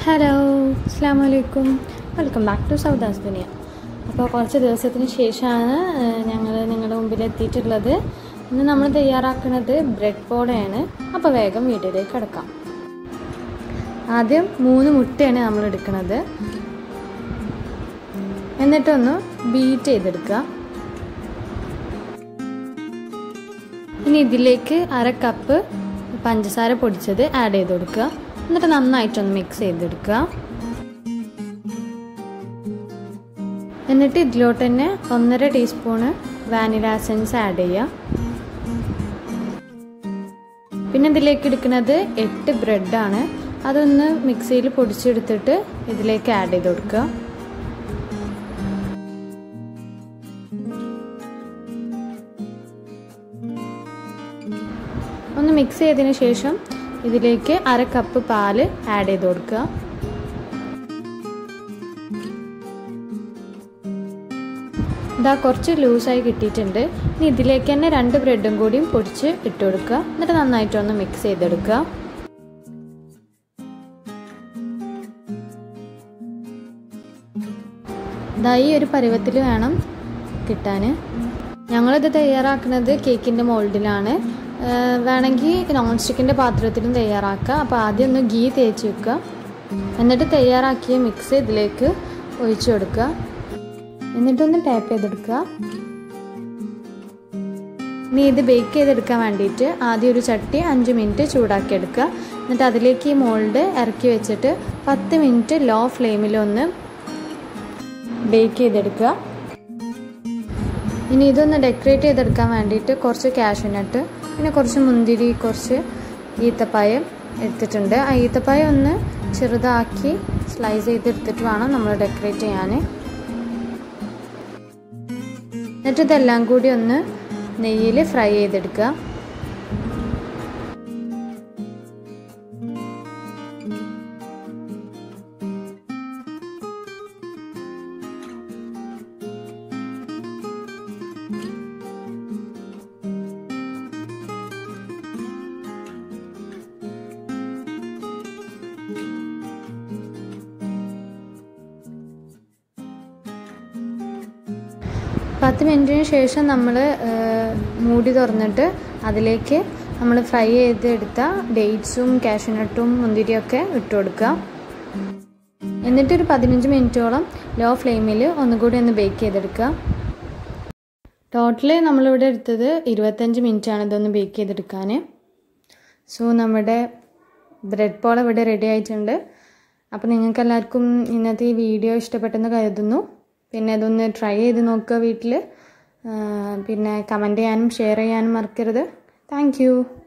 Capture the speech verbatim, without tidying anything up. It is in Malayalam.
ഹലോ, അസ്സലാമു അലൈക്കും. Welcome back to Saudas Duniya. അപ്പോൾ കുറച്ച് ദിവസത്തിന് ശേഷമാണ് ഞങ്ങൾ നിങ്ങളുടെ മുമ്പിൽ എത്തിയിട്ടുള്ളത്. ഇന്ന് നമ്മൾ തയ്യാറാക്കുന്നത് ബ്രെഡ് പോളയാണ്. അപ്പോൾ വേഗം വീഡിയോയിലേക്ക് കിടക്കാം. ആദ്യം മൂന്ന് മുട്ടയാണ് നമ്മൾ എടുക്കുന്നത്. എന്നിട്ടൊന്ന് ബീറ്റ് ചെയ്തെടുക്കുക. ഇനി ഇതിലേക്ക് അര കപ്പ് പഞ്ചസാര പൊടിച്ചത് ആഡ് ചെയ്ത് കൊടുക്കുക. എന്നിട്ട് നന്നായിട്ടൊന്ന് മിക്സ് ചെയ്തെടുക്കുക. എന്നിട്ട് ഇതിലോട്ട് തന്നെ ഒന്നര ടീസ്പൂണ് വാനില എസൻസ് ആഡ് ചെയ്യുക. പിന്നെ ഇതിലേക്ക് എടുക്കുന്നത് എട്ട് ബ്രെഡാണ്. അതൊന്ന് മിക്സിയിൽ പൊടിച്ചെടുത്തിട്ട് ഇതിലേക്ക് ആഡ് ചെയ്ത് കൊടുക്കുക. ഒന്ന് മിക്സ് ചെയ്തതിന് ശേഷം ഇതിലേക്ക് അര കപ്പ് പാല് ആഡ് ചെയ്ത് കൊടുക്കുക. ഇതാ കുറച്ച് ലൂസായി കിട്ടിയിട്ടുണ്ട്. ഇനി ഇതിലേക്ക് തന്നെ രണ്ട് ബ്രെഡും കൂടിയും പൊടിച്ച് ഇട്ട് കൊടുക്കുക. എന്നിട്ട് നന്നായിട്ടൊന്ന് മിക്സ് ചെയ്തെടുക്കുക. ഇതാ ഈ ഒരു പരുവത്തിൽ വേണം കിട്ടാൻ. ഞങ്ങളിത് തയ്യാറാക്കുന്നത് കേക്കിൻ്റെ മോൾഡിലാണ്. വേണമെങ്കിൽ നോൺ സ്റ്റിക്കിൻ്റെ പാത്രത്തിലും തയ്യാറാക്കുക. അപ്പോൾ ആദ്യം ഒന്ന് ഗീ തേച്ച് വെക്കുക. എന്നിട്ട് തയ്യാറാക്കിയ മിക്സ് ഇതിലേക്ക് ഒഴിച്ചു കൊടുക്കുക. എന്നിട്ടൊന്ന് ടാപ്പ് ചെയ്തെടുക്കുക. ഇനി ഇത് ബേക്ക് ചെയ്തെടുക്കാൻ വേണ്ടിയിട്ട് ആദ്യം ഒരു ചട്ടി അഞ്ച് മിനിറ്റ് ചൂടാക്കി എടുക്കുക. എന്നിട്ട് അതിലേക്ക് ഈ മോൾഡ് ഇറക്കി വെച്ചിട്ട് പത്ത് മിനിറ്റ് ലോ ഫ്ലെയിമിലൊന്ന് ബേക്ക് ചെയ്തെടുക്കുക. ഇനി ഇതൊന്ന് ഡെക്കറേറ്റ് ചെയ്തെടുക്കാൻ വേണ്ടിയിട്ട് കുറച്ച് കാഷ്യൂനട്ട്, പിന്നെ കുറച്ച് മുന്തിരി, കുറച്ച് ഈത്തപ്പായം എടുത്തിട്ടുണ്ട്. ആ ഈത്തപ്പായം ഒന്ന് ചെറുതാക്കി സ്ലൈസ് ചെയ്തെടുത്തിട്ട് വേണം നമ്മൾ ഡെക്കറേറ്റ് ചെയ്യാൻ. എന്നിട്ട് ഇതെല്ലാം കൂടി ഒന്ന് നെയ്യിൽ ഫ്രൈ ചെയ്തെടുക്കുക. പത്ത് മിനിറ്റിന് ശേഷം നമ്മൾ മൂടി തുറന്നിട്ട് അതിലേക്ക് നമ്മൾ ഫ്രൈ ചെയ്തെടുത്ത ഡേറ്റ്സും കാഷ്യൂനട്ടും മുന്തിരിയൊക്കെ ഇട്ട് കൊടുക്കുക. എന്നിട്ടൊരു പതിനഞ്ച് മിനിറ്റോളം ലോ ഫ്ലെയിമിൽ ഒന്നുകൂടി ഒന്ന് ബേക്ക് ചെയ്തെടുക്കുക. ടോട്ടല് നമ്മളിവിടെ എടുത്തത് ഇരുപത്തഞ്ച് മിനിറ്റാണ് ഇതൊന്ന് ബേക്ക് ചെയ്തെടുക്കാൻ. സോ നമ്മുടെ ബ്രെഡ് പോള ഇവിടെ റെഡി ആയിട്ടുണ്ട്. അപ്പോൾ നിങ്ങൾക്ക് എല്ലാവർക്കും ഇന്നത്തെ ഈ വീഡിയോ ഇഷ്ടപ്പെട്ടെന്ന് കരുതുന്നു. പിന്നെ അതൊന്ന് ട്രൈ ചെയ്ത് നോക്കുക വീട്ടിൽ. പിന്നെ കമൻറ്റ് ചെയ്യാനും ഷെയർ ചെയ്യാനും മറക്കരുത്. Thank U.